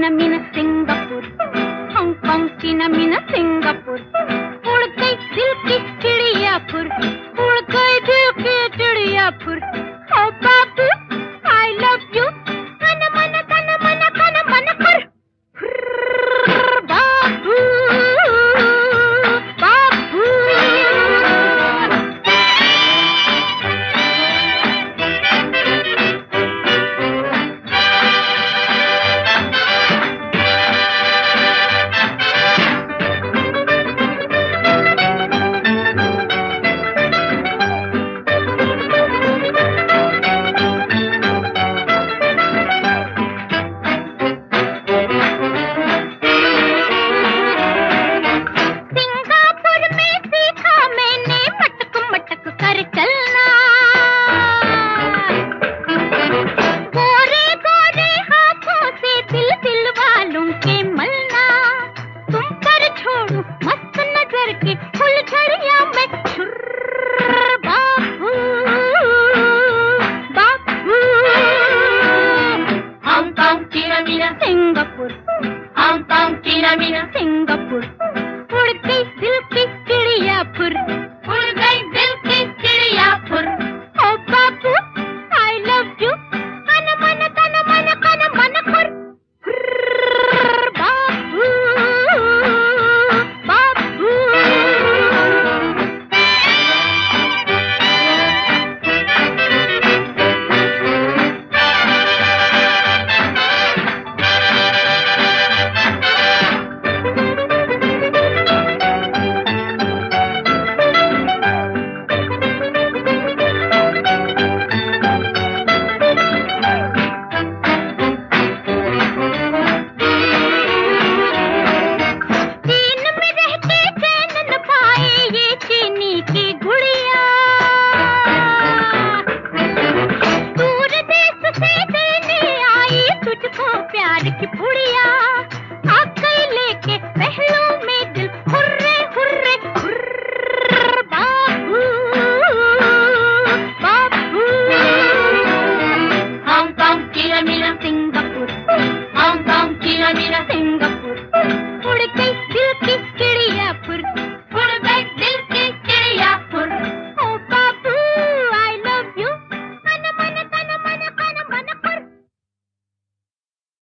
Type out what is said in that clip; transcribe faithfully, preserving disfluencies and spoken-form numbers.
चीना Meena Singapore, Hong Kong चीना Meena Singapore, उड़ गई दिल की चिड़ियापुर, उड़ गई दिल की चिड़ियापुर। ओ बाबू आई लव यू, मन मन तन मन कन मन कर बाबू बाबू। Meena Singapore, Hong Kong, Cheena, Meena Singapore.